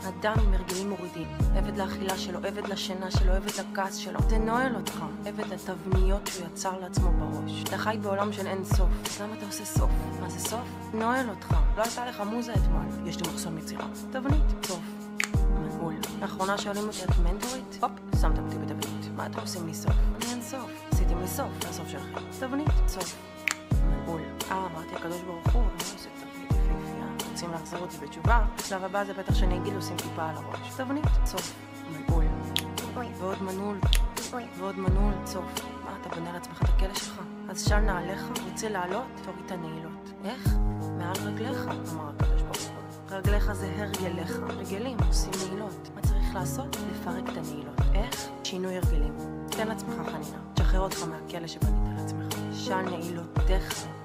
אדם עם הרגלים מורידים, עבד לאכילה שלו, עבד לשינה שלו, עבד לכעס שלו. זה נועל אותך, עבד לתבניות שהוא יצר לעצמו בראש. אתה חי בעולם של אין סוף. למה אתה עושה סוף? מה זה סוף? נועל אותך. לא הייתה לך מוזה אתמול. יש לי מחסום יצירה. תבנית, סוף. מנעול. לאחרונה שואלים אותי, את מנטורית? הופ, שמת אותי בתבנית. מה אתם עושים לי סוף? אני אין סוף. עשיתם לי סוף, זה הסוף שלכם. תבנית, סוף. מנעול. אמרתי, הקדוש ברוך הוא, אני עושה תבנית יפהפייה. רוצים להחזיר אותי בתשובה? השלב הבא זה בטח שאני אגיד לשים טיפה על הראש. תבנית, סוף. מנעול. ועוד מנעול. ועוד מנעול, סוף. מה, אתה בונה לעצמך את הכלא שלך? אז של נעליך, רוצה לעלות, תוריד את הנעילות. איך? מעל רגליך, אמר הקדוש ברוך הוא. רגליך זה הרגליך. רגלים עושים נעילות. מה צריך לעשות? לפרק את הנעילות. איך? שינוי הרגלים. תן לעצמך חנינה. תשחרר אותך מהכלא שבנית לעצמך. של נעילותיך.